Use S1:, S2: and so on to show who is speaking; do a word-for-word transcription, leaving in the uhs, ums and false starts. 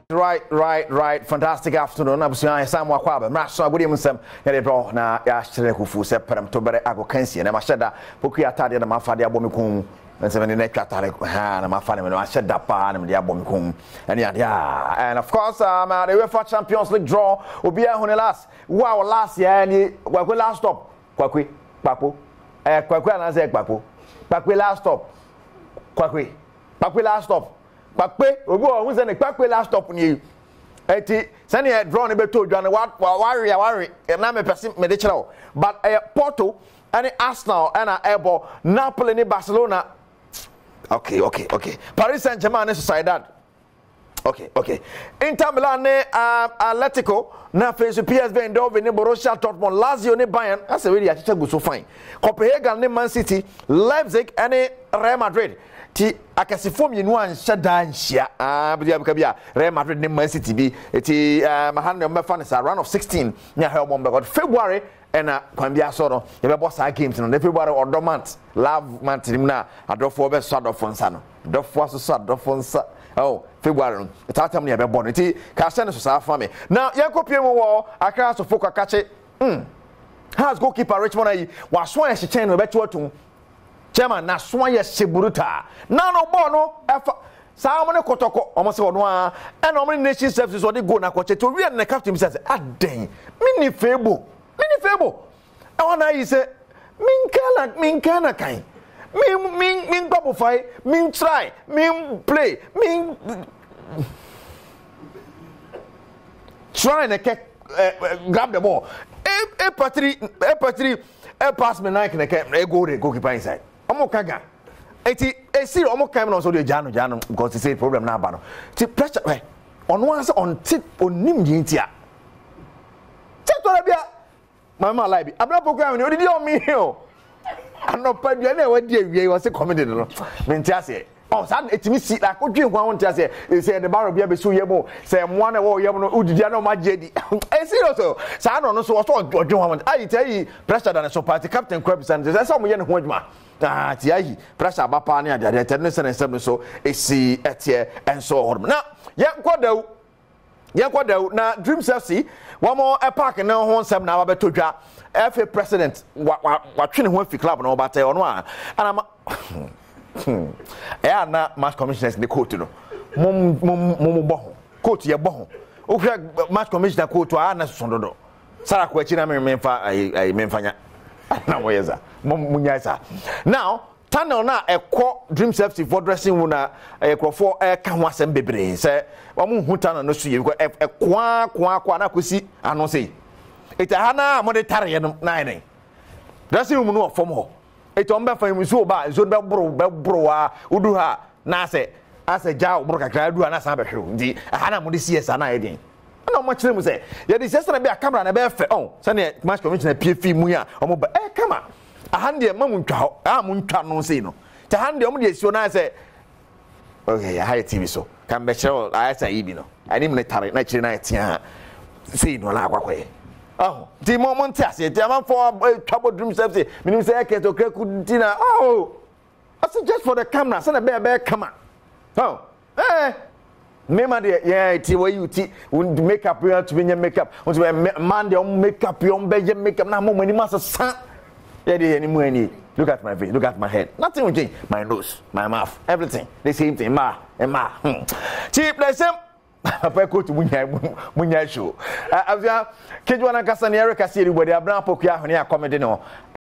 S1: Right, right, right. Fantastic afternoon. I'm saying Sam Wakwaba. Master William Sam. Yere bro na ya chere kufu se Premtobre ago kansi na masheda poku atade na mafade abomikum. Nseme ne twatare ha na mafade me na masheda pa na me de abomikum. And yeah, and of course um uh, the UEFA Champions League draw obi a hone last. Wow, last year ni kwakwe last stop. Kwakwe, papo. Eh kwakwe na say papo. Kwakwe last stop. Kwakwe. Kwakwe last stop. Pakpe obi o hu se ne pakpe last stop ni eti se ne draw ne beto dwane wa wari wari na me pese me de kire but uh, Porto and Arsenal and Ebo Napoli ni Barcelona okay okay okay Paris Saint-Germain and Sociedad okay okay Inter Milan ne uh, Atletico na face P S V Eindhoven ne Borussia Dortmund Lazio ne Bayern that's really a chicha go so fine Copenhagen ne Man City Leipzig and Real Madrid ti akasifo mienu an hyeda nhia ah bia bia Real Madrid ne Man City bi eti mahano me fa ne sa round of sixteen nya help on because February and kwan bia so no ye be boss games no February ordomant love month nim na adofo be so adofo nsa no adofo so so adofo nsa oh February it atam ne be born eti ka se ne so sa fa me now ye kopie mo wo akra so foko akache mm has goalkeeper Richmond ayi wa so ya hyechen no be tuotum Chairman na so ye seburuta na no ball no efa sa mo ne kotoko o mo se wono a e na mo ne nation services o de go na koche to wi na captain says aden mini febo mini febo e wona yi se min kala min kana kan min min min babo fai min try min play min try na ke grab the ball e e patri e patri e pass me na ke e go re goalkeeper inside omo kaga eti esi omo kam no so de jano jano because say problem na aba no ti pressure eh ono an say on tip onim yintia tetora bia mama live abra program ni odidi o mi o anopa dua na wadi awie wo say comedy no me ntia say oh sa etimi si la ko dwen kwa won ntia say say the baro bia be so yemo say mo na wo yemo no odidi na ma jedi e serious so sa no no so so odwen wa won ayi tai pressure than so party captain Kwabs and say some ye ne ho adwuma ah ti ayi pressure ba pa na ade ade ne se ne sem so esi etie enso hodum na ye kwadaw ye kwadaw na Dreams F C one more e park na ho nsem na ba betodwa F A president wa wa twene ho afi club na obata ono a ana eh na match commissioners the court no mum mum mum bo ho court ye bo ho o kra match commissioner court a na sondodo sara ko achi na me memfa ai memfanya na woyeza munyaisa now tunnel na ekọ Dreams F C for dressing room na ekrofo e ka ho asem bebre se wa mu hu tunnel no so ye ekwa kwa kwa na kosi ano sei eta hana mo de tare no na ene dressing room no form ho eta on be fa mu so ba zo be bro be bro a udu ha na se ase ja bro kakra du na sa be hwe ndi hana mo de C S na eden na mo kire mu se ye de sestra be a camera na be fe on se ne match commissioner P F mu ya o mo ba e kama ahande ma mu ntwa ho a mu ntwa no sei no te hande o mo de esio na se okay ya T V so kan be kire I say ibi no ani mu ne tare na kire na etia sei no la akwakoye oh di mo mo ntia se di am for trouble Dreams F C minim say ke to kreku dina oh I said just for the camera say na be be kama oh eh me man dey yeah ti wey you ti make up you to be make up want to man dey make up you be make up na mo mani ma sa yeah dey any mo any look at my face look at my head nothing will change my nose my mouth everything the same thing ma e ma cheap the same papa ko to munya munya show avia kejwana kasa ne Eric Asieri body abran poku ahone a comedy no